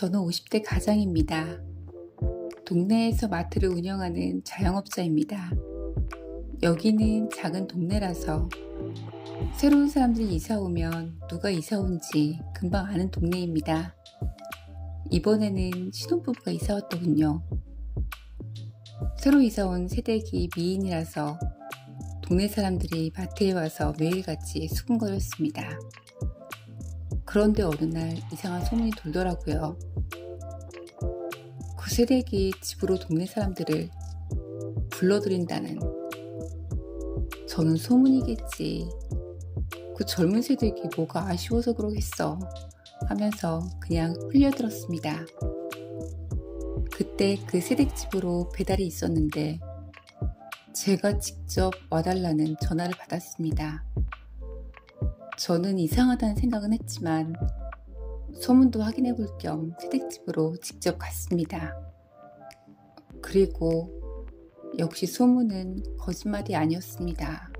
저는 50대 가장입니다. 동네에서 마트를 운영하는 자영업자입니다. 여기는 작은 동네라서 새로운 사람들이 이사 오면 누가 이사 온지 금방 아는 동네입니다. 이번에는 신혼부부가 이사 왔더군요. 새로 이사 온 새댁이 미인이라서 동네 사람들이 마트에 와서 매일같이 수군거렸습니다. 그런데 어느 날 이상한 소문이 돌더라고요. 그 새댁이 집으로 동네 사람들을 불러들인다는. 저는 소문이겠지. 그 젊은 새댁이 뭐가 아쉬워서 그러겠어 하면서 그냥 흘려들었습니다. 그때 그 새댁 집으로 배달이 있었는데 제가 직접 와달라는 전화를 받았습니다. 저는 이상하다는 생각은 했지만 소문도 확인해 볼 겸 새댁집으로 직접 갔습니다. 그리고 역시 소문은 거짓말이 아니었습니다.